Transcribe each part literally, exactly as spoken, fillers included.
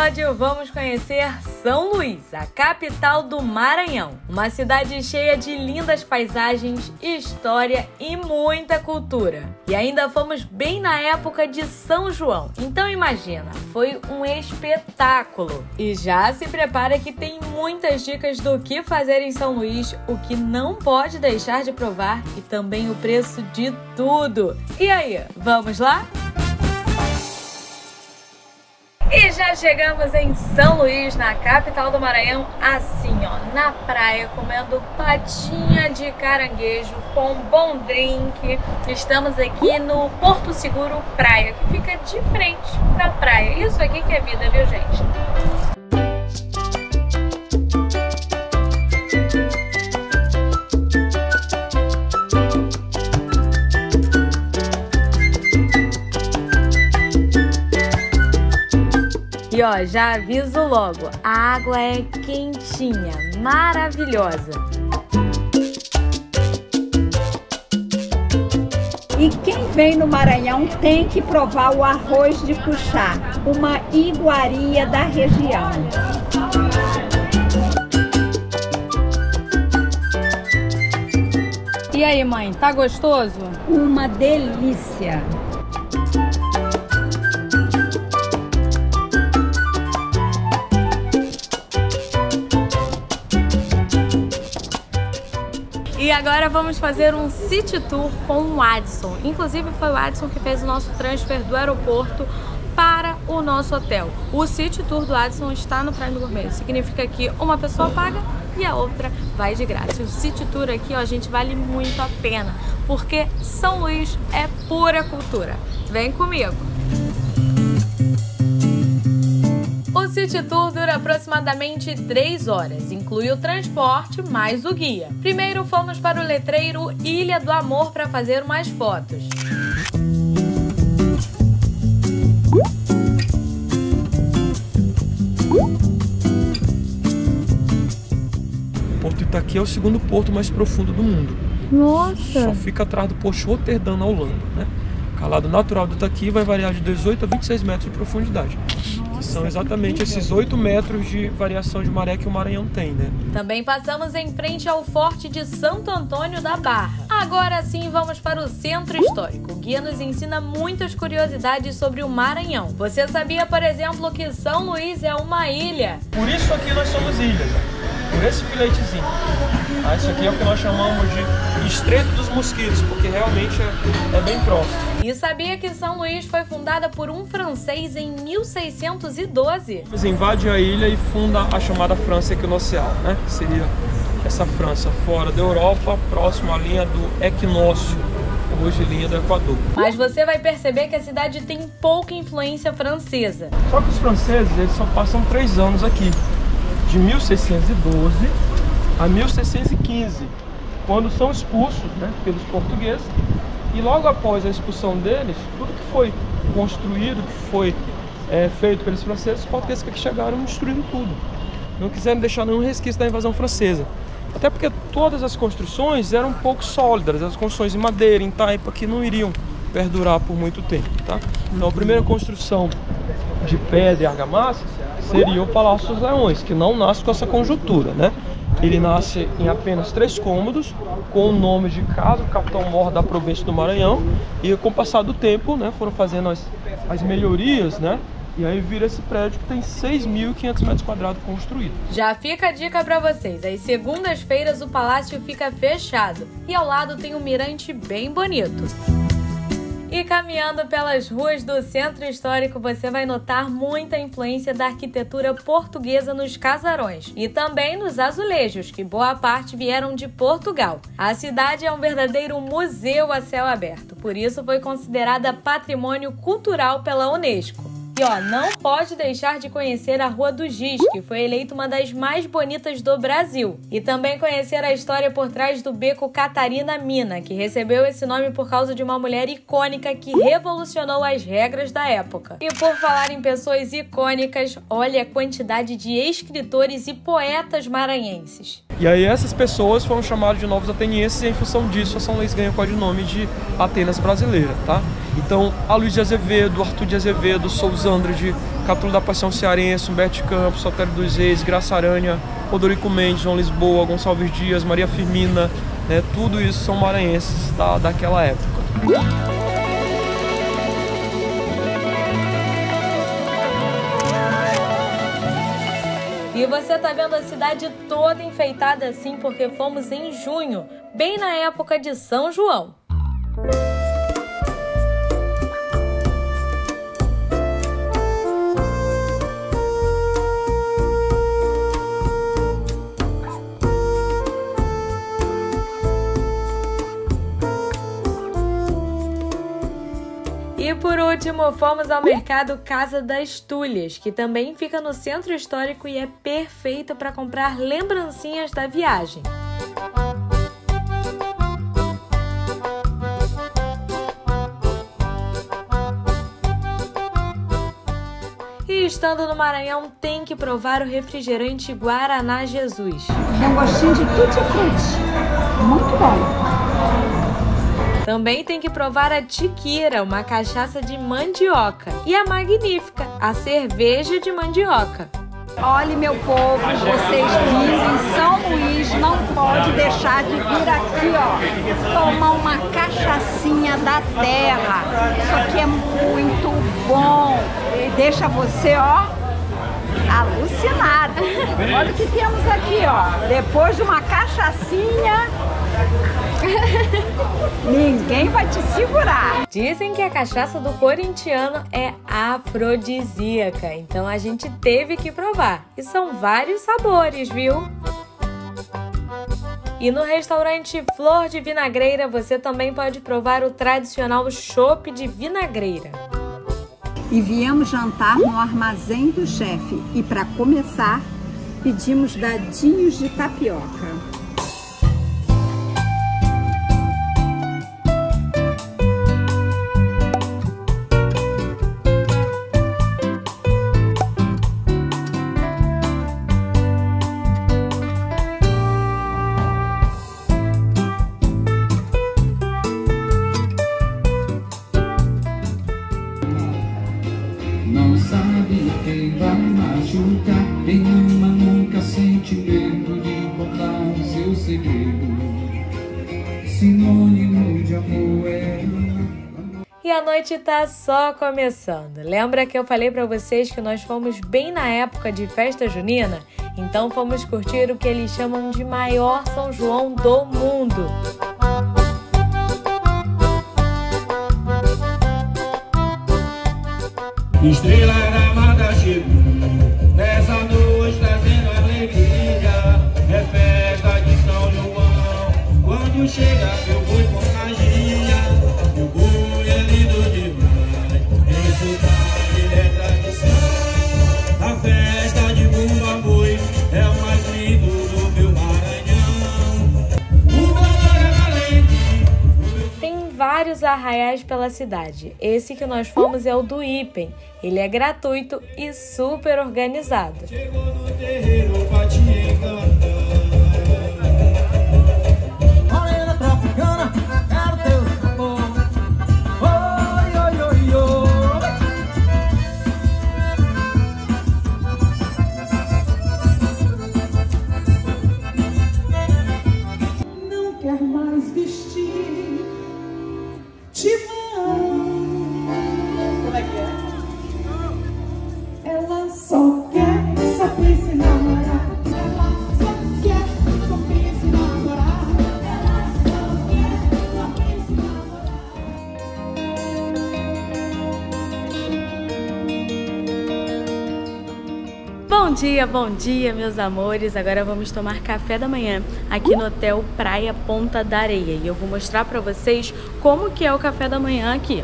episódio, vamos conhecer São Luís, a capital do Maranhão. Uma cidade cheia de lindas paisagens, história e muita cultura. E ainda fomos bem na época de São João. Então imagina, foi um espetáculo. E já se prepara que tem muitas dicas do que fazer em São Luís, o que não pode deixar de provar e também o preço de tudo. E aí, vamos lá? E já chegamos em São Luís, na capital do Maranhão, assim ó, na praia, comendo patinha de caranguejo com um bom drink. Estamos aqui no Porto Seguro Praia, que fica de frente pra praia. Isso aqui que é vida, viu, gente? E ó, já aviso logo, a água é quentinha, maravilhosa. E quem vem no Maranhão tem que provar o arroz de cuchá, uma iguaria da região. E aí, mãe, tá gostoso? Uma delícia! E agora vamos fazer um city tour com o Adson. Inclusive foi o Adson que fez o nosso transfer do aeroporto para o nosso hotel. O city tour do Adson está no Prime Gourmet. Significa que uma pessoa paga e a outra vai de graça. O city tour aqui, ó, gente, vale muito a pena, porque São Luís é pura cultura. Vem comigo! O City Tour dura aproximadamente três horas, inclui o transporte mais o guia. Primeiro fomos para o letreiro Ilha do Amor para fazer umas fotos. Porto Itaqui é o segundo porto mais profundo do mundo. Nossa! Só fica atrás do Porto Rotterdam, na Holanda, né? O calado natural do Itaqui vai variar de dezoito a vinte e seis metros de profundidade. Que são exatamente esses oito metros de variação de maré que o Maranhão tem, né? Também passamos em frente ao Forte de Santo Antônio da Barra. Agora sim vamos para o Centro Histórico. O guia nos ensina muitas curiosidades sobre o Maranhão. Você sabia, por exemplo, que São Luís é uma ilha? Por isso aqui nós somos ilhas, né? Por esse filetezinho. Ah, isso aqui é o que nós chamamos de Estreito dos Mosquitos, porque realmente é, é bem próximo. E sabia que São Luís foi fundada por um francês em mil seiscentos e doze? Eles invadem a ilha e fundam a chamada França Equinocial, né? Que seria essa França fora da Europa, próximo à linha do equinócio, hoje linha do Equador. Mas você vai perceber que a cidade tem pouca influência francesa. Só que os franceses, eles só passam três anos aqui, de mil seiscentos e doze a mil seiscentos e quinze, quando são expulsos, né, pelos portugueses. E logo após a expulsão deles, tudo que foi construído, que foi é, feito pelos franceses, os portugueses que chegaram destruindo tudo. Não quiseram deixar nenhum resquício da invasão francesa. Até porque todas as construções eram um pouco sólidas, as construções em madeira, em taipa, que não iriam perdurar por muito tempo, tá? Então a primeira construção de pedra e argamassa seria o Palácio dos Leões, que não nasce com essa conjuntura, né? Ele nasce em apenas três cômodos, com o nome de casa, o Capitão Mor da província do Maranhão. E com o passar do tempo, né, foram fazendo as, as melhorias, né? E aí vira esse prédio que tem seis mil e quinhentos metros quadrados construído. Já fica a dica pra vocês, às segundas-feiras o palácio fica fechado e ao lado tem um mirante bem bonito. E caminhando pelas ruas do Centro Histórico, você vai notar muita influência da arquitetura portuguesa nos casarões e também nos azulejos, que boa parte vieram de Portugal. A cidade é um verdadeiro museu a céu aberto, por isso foi considerada patrimônio cultural pela Unesco. E ó, não pode deixar de conhecer a Rua do Giz, que foi eleita uma das mais bonitas do Brasil. E também conhecer a história por trás do Beco Catarina Mina, que recebeu esse nome por causa de uma mulher icônica que revolucionou as regras da época. E por falar em pessoas icônicas, olha a quantidade de escritores e poetas maranhenses. E aí essas pessoas foram chamadas de novos atenienses e em função disso a São Luís ganha o codinome de Atenas brasileira, tá? Então, a Luiz de Azevedo, Arthur de Azevedo, Souza Andrade, Capítulo da Paixão Cearense, Humberto de Campos, Sotério dos Reis, Graça Aranha, Rodorico Mendes, João Lisboa, Gonçalves Dias, Maria Firmina, né? Tudo isso são maranhenses da, daquela época. E você tá vendo a cidade toda enfeitada assim porque fomos em junho, bem na época de São João. E por último, fomos ao mercado Casa das Tulhas, que também fica no centro histórico e é perfeito para comprar lembrancinhas da viagem. E estando no Maranhão, tem que provar o refrigerante Guaraná Jesus. Tem um gostinho de tutti-frutti, muito bom. Também tem que provar a Tiquira, uma cachaça de mandioca, e a Magnífica, a cerveja de mandioca. Olhe, meu povo, vocês vivem em São Luís, não pode deixar de vir aqui, ó, tomar uma cachaçinha da terra. Isso aqui é muito bom, deixa você, ó, alucinado. Olha o que temos aqui, ó, depois de uma cachaçinha, ninguém vai te segurar. Dizem que a cachaça do corintiano é afrodisíaca, então a gente teve que provar. E são vários sabores, viu? E no restaurante Flor de Vinagreira você também pode provar o tradicional chopp de vinagreira. E viemos jantar no Armazém do Chefe. E para começar, pedimos dadinhos de tapioca. Não sabe quem vai machucar, quem ama nunca sente medo de contar o seu segredo. Sinônimo de amor é... E a noite tá só começando. Lembra que eu falei pra vocês que nós fomos bem na época de festa junina? Então fomos curtir o que eles chamam de maior São João do mundo. Estrela amada chegou nessa noite trazendo alegria. É festa de São João. Quando chega meu boi contagia. Meu boi é lindo demais. Em cidade é tradição. A festa de Bumba Boi é o mais lindo do meu Maranhão. O valor é valente. Tem vários arraiais pela cidade. Esse que nós fomos é o do Ipen. Ele é gratuito e super organizado. Chegou no terreiro pra te encantar. Morena tropicana, quero teu sabor. Oi, oi, oi, oi. Não quer mais vestir timão. Como é que é? Ela só quer, só pensa em namorar. Ela só quer, só pensa em namorar. Ela só quer, só pensa em namorar. Bom dia, bom dia, meus amores. Agora vamos tomar café da manhã aqui no Hotel Praia Ponta da Areia. E eu vou mostrar pra vocês como que é o café da manhã aqui.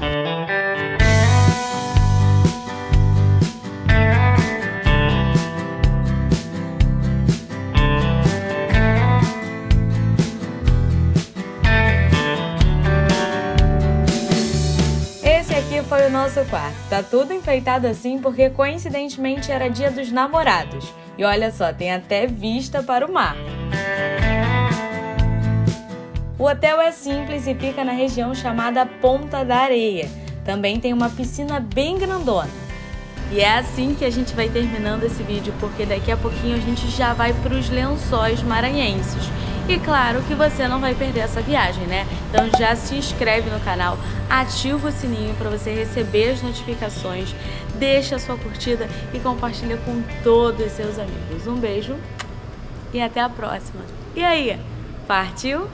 foi o nosso quarto. Tá tudo enfeitado assim porque coincidentemente era dia dos namorados. E olha só, tem até vista para o mar. O hotel é simples e fica na região chamada Ponta da Areia. Também tem uma piscina bem grandona. E é assim que a gente vai terminando esse vídeo, porque daqui a pouquinho a gente já vai para os Lençóis Maranhenses. E claro que você não vai perder essa viagem, né? Então já se inscreve no canal, ativa o sininho para você receber as notificações, deixa a sua curtida e compartilha com todos os seus amigos. Um beijo e até a próxima. E aí, partiu?